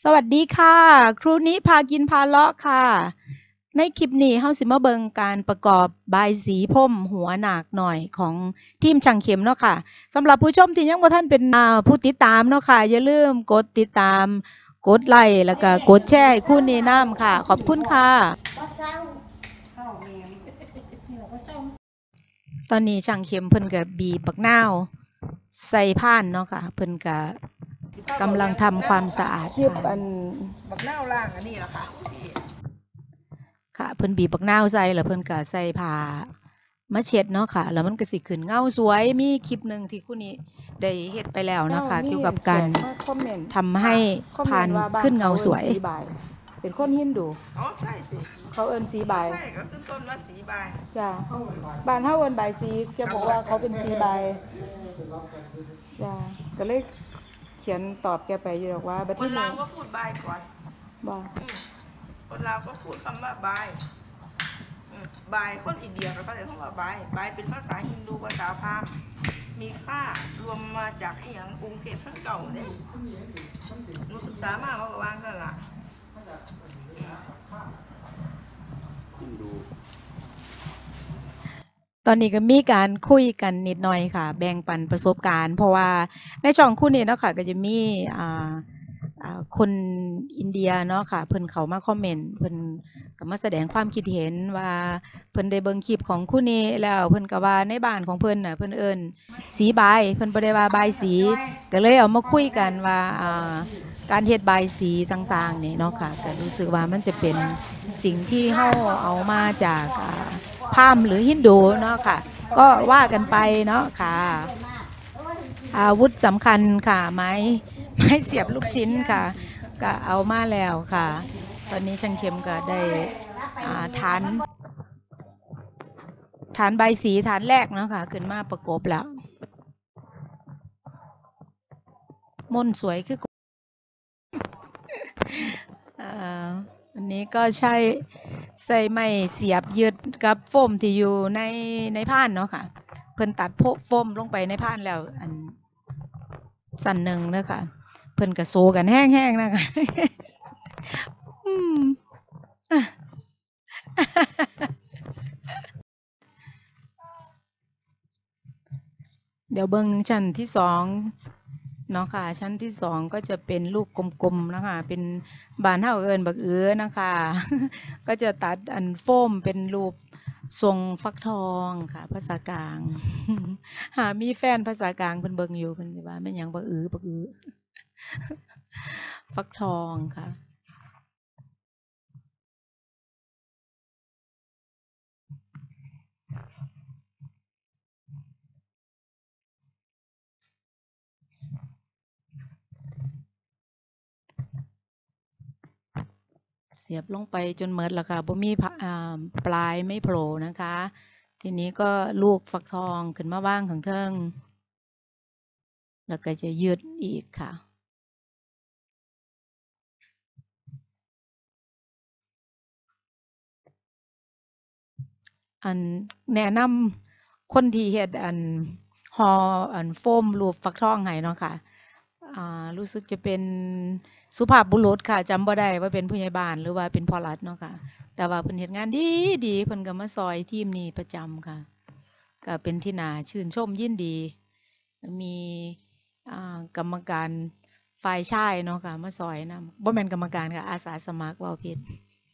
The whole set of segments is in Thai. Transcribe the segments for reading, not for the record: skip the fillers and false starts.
สวัสดีค่ะครูนิพากินพาเลาะค่ะในคลิปนี้เฮาสิมาเบิงการประกอบบายสีผมหัวหนากหน่อยของทีมช่างเข็มเนาะค่ะสำหรับผู้ชมที่ยังบ่ทันเป็นผู้ติดตามเนาะค่ะอย่าลืมกดติดตามกดไลค์แล้วก็กดแชร์ให้ครูนีน้ำค่ะขอบคุณค่ะตอนนี้ช่างเข็มเพิ่นก็บีบบักนาวใส่พานเนาะค่ะเพิ่นก็กำลังทำความสะอาดค่ะบักนาวล่างอันนี้ล่ะค่ะค่ะเพิ่นบีบบักนาวใส่แล้วเพิ่นก็ใส่ผ้ามาเช็ดเนาะค่ะแล้วมันก็สิขึ้นเงาสวยมีคลิปหนึ่งที่คู่นี้ได้เฮ็ดไปแล้วนะคะเกี่ยวกับการทำให้พานขึ้นเงาสวยเป็นคนฮินดูอ๋อใช่สิเขาเอิ้นสีบายใช่ก็ขึ้นต้นว่าสีบายจ้ะบ้านเฮาเอิ้นบายสีแกบอกว่าเขาเป็นสีบายจ้ะก็เลยเขียนตอบแกไปอยู่หรอกว่าคนลาวก็พูดบายก่อนบ่คนลาวก็พูดคำว่าบายบายคนอินเดียก็จะคำว่าบายเป็นภาษาฮินดูภาษาพราหมณ์มีค่ารวมมาจากไอ้อย่างกรุงเทพทั้งเก่าเนี่ยหนูศึกษามากว่านั่นล่ะตอนนี้ก็มีการคุยกันนิดหน่อยค่ะแบ่งปันประสบการณ์เพราะว่าในช่องคู่นี้เนาะค่ะก็จะมีคนอินเดียเนาะค่ะเพิ่นเขามาคอมเมนต์เพิ่นก็มาแสดงความคิดเห็นว่าเพิ่นได้เบิ่งคลิปของคู่นี้แล้วเพิ่นก็ว่าในบ้านของเพิ่นน่ะเพิ่นเอิ้นสีบายเพิ่นบ่ได้ว่าบายสีก็เลยเอามาคุยกันว่าการเฮ็ดบายสีต่างๆนี่เนาะค่ะก็รู้สึกว่ามันจะเป็นสิ่งที่เฮาเอามาจากพราหมณ์หรือฮินดูเนาะค่ะก็ว่ากันไปเนาะค่ะอาวุธสำคัญค่ะไม้เสียบลูกชิ้นค่ะก็เอามาแล้วค่ะตอนนี้ช่างเข็มก็ได้ฐานใบสีฐานแรกเนาะค่ะขึ้นมาประกบแล้วม่นสวยคืออันนี้ก็ใส่ไม้เสียบยึดกับโฟมที่อยู่ในพานเนาะค่ะเพิ่นตัดโฟมลงไปในพานแล้วอันสั่นหนึ่งเนาะค่ะเพิ่นก็โซกันแห้งๆนะคะเดี๋ยวเบิ่งชั้นที่สองเนาะค่ะชั้นที่สองก็จะเป็นลูกกลมๆนะคะเป็นบานเฮาเอิญบักนะคะก็จะตัดอันโฟมเป็นรูปทรงฟักทองค่ะภาษากลางมีแฟนภาษากลางเพิ่นเบิ่งอยู่เพิ่นสิว่าแม่นหยังบักฟักทองค่ะเสียบลงไปจนหมดแล้วค่ะบ่มีปลายไม่โผล่นะคะทีนี้ก็ลูกฟักทองขึ้นมาว่างข้างเทิงแล้วก็จะยืดอีกค่ะอันแนะนำคนที่เฮ็ดอันฮออันโฟมรูปฟักทองให้เนาะค่ะรู้สึกจะเป็นสุภาพบุรุษค่ะจำบ่ได้ว่าเป็นผู้ใหญ่บ้านหรือว่าเป็นพ่อรัฐเนาะค่ะแต่ว่าเพิ่นเฮ็ดงานดีเพิ่นก็มาซอยทีมนี้ประจำค่ะก็เป็นที่น่าชื่นชมยินดีมีกรรมการฝ่ายชายเนาะค่ะมาซอยนำบ่แม่นกรรมการค่ะอาสาสมัครเว้าผิด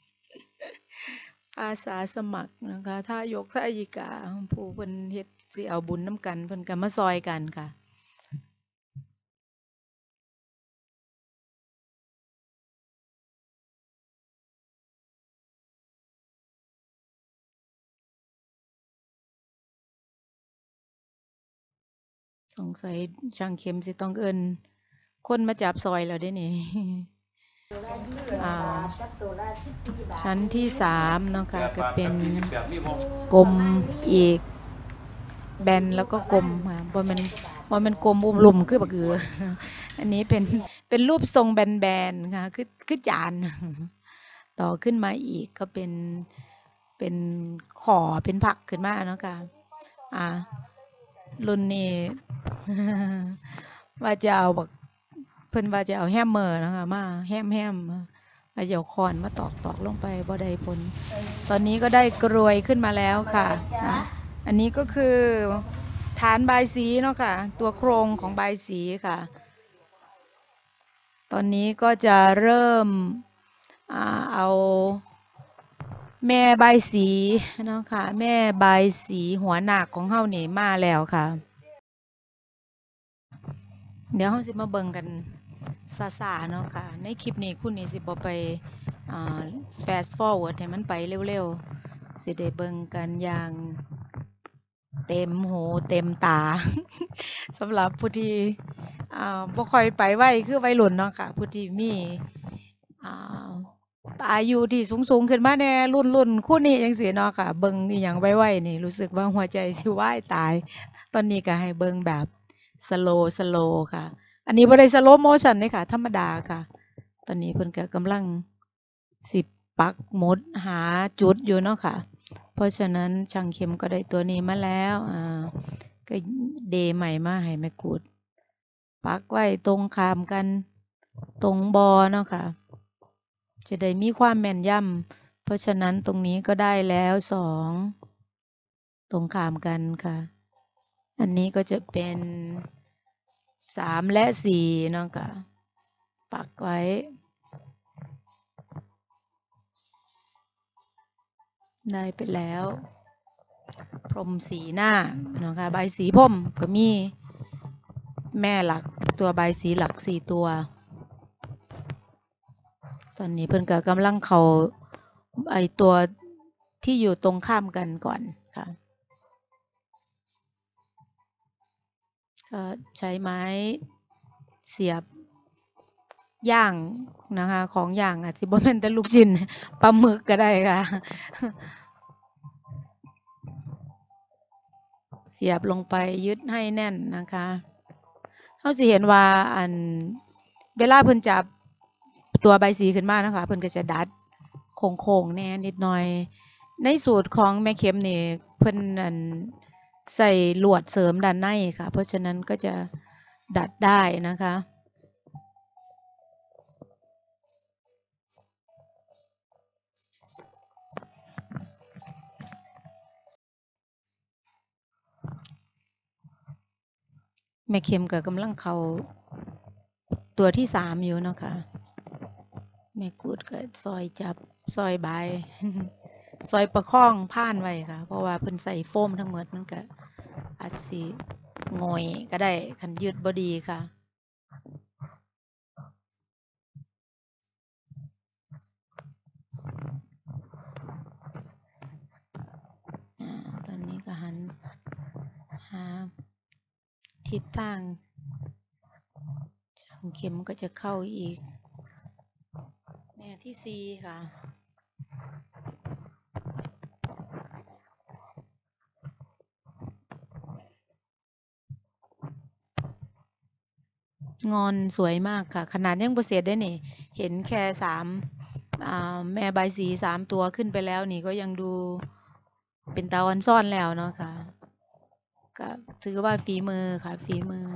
อาสาสมัครนะคะถ้ายกถ้ายิกาผู้เพิ่นเฮ็ดสิเอาบุญน้ำกันเพิ่นก็มาซอยกันค่ะสงสัยช่างเข็มสิต้องเอิ้นคนมาจับซอยแล้วได้นี่ชั้นที่3เนาะค่ะก็เป็นกลมอีกแบนแล้วก็กลมค่ะบ่แม่นกลมอุ้มลุ่มคือบักอันนี้เป็นรูปทรงแบนๆค่ะคือจานต่อขึ้นมาอีกก็เป็นขอเป็นผักขึ้นมาเนาะค่ะรุ่นนี้ว่าจะเอาบักเพิ่นว่าจะเอาแฮมเมอร์นะคะมาแฮมเอาเดี๋ยวคอนมาตอกลงไปบ่ได้ผลตอนนี้ก็ได้กรวยขึ้นมาแล้วค่ะอันนี้ก็คือฐานบายสีเนาะค่ะตัวโครงของบายสีค่ะตอนนี้ก็จะเริ่มเอาแม่บายสีเนาะค่ะแม่บายสีหัวหนักของเฮานี่มาแล้วค่ะเดี๋ยวเฮาสิมาเบิ่งกันซาเนาะค่ะในคลิปนี้คุณนี่สิบ่ไปfast forward ให้มันไปเร็วๆสิได้เบิ่งกันอย่างเต็มหูเต็มตา สำหรับผู้ที่บ่ค่อยไปไวคือวัยรุ่นเนาะค่ะผู้ที่มีอายุที่สูงขึ้นมาแน่รุ่นคู่นี้จังซี่เนาะค่ะเบิ่งอีหยังไวๆนี่รู้สึกว่าหัวใจสิวายตายตอนนี้ก็ให้เบิ่งแบบสโลว์ค่ะอันนี้บ่ได้สโลว์โมชันเด้ค่ะธรรมดาค่ะตอนนี้เพิ่นก็กำลังสิปักหมุดหาจุดอยู่เนาะค่ะเพราะฉะนั้นช่างเข็มก็ได้ตัวนี้มาแล้วก็เดใหม่มาให้แม่กูดปักไว้ตรงข้ามกันตรงบอเนาะค่ะจะได้มีความแม่นยำเพราะฉะนั้นตรงนี้ก็ได้แล้ว2ตรงข้ามกันค่ะอันนี้ก็จะเป็น3และ4เนาะค่ะปักไว้ได้ไปแล้วพรมสีหน้าเนาะค่ะใบสีพรมก็มีแม่หลักตัวใบสีหลัก4ตัวตอนนี้เพิ่นก็กำลังเข้าไอตัวที่อยู่ตรงข้ามกันก่อนค่ะก็ใช้ไม้เสียบย่างนะคะของย่างอาจจะบ่แม่นแต่ลูกชิ้นปลาหมึกก็ได้ค่ะเสียบลงไปยึดให้แน่นนะคะเฮาสิเห็นว่าเวลาเพิ่นจับตัวใบสีขึ้นมานะคะเพิ่นก็จะดัดโค้งๆแน่นิดหน่อยในสูตรของแม่เข็มนี่เพิ่นใส่ลวดเสริมด้านในค่ะเพราะฉะนั้นก็จะดัดได้นะคะแม่เข็มก็กำลังเข้าตัวที่3อยู่เนาะค่ะแม่กูดก็ซอยจับซอยบายซอยประคองผ่านไว้ค่ะเพราะว่าเพิ่นใส่โฟมทั้งหมดมันก็อาจสิงอยก็ได้คันยืดบ่ดีค่ะตอนนี้ก็หันหาทิศทางช่างเข็มก็จะเข้าอีกแม่ที่4ค่ะงอนสวยมากค่ะขนาดยังบ่เสร็จได้นี่เห็นแค่3แม่ใบสี3ตัวขึ้นไปแล้วนี่ก็ยังดูเป็นตาอ่อนซ่อนแล้วเนาะค่ะก็ถือว่าฝีมือค่ะฝีมือ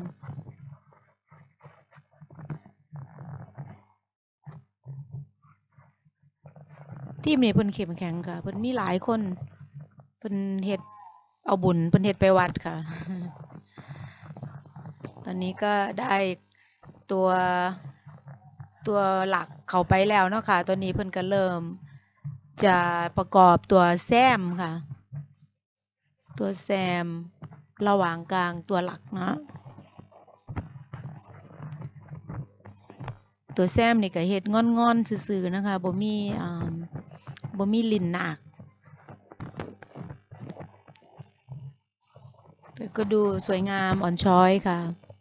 ทีมนี้เพิ่นเข้มแข็งค่ะเพิ่นมีหลายคนเพิ่นเฮ็ดเอาบุญเพิ่นเฮ็ดไปวัดค่ะตอนนี้ก็ได้ตัวหลักเข้าไปแล้วเนาะค่ะตอนนี้เพิ่นก็เริ่มจะประกอบตัวแซมค่ะตัวแซมระหว่างกลางตัวหลักนะตัวแซมนี่ก็เฮ็ดงอนๆซื่อๆนะคะบ่มีลิ้นหนักแต่ก็ดูสวยงามอ่อนช้อยค่ะ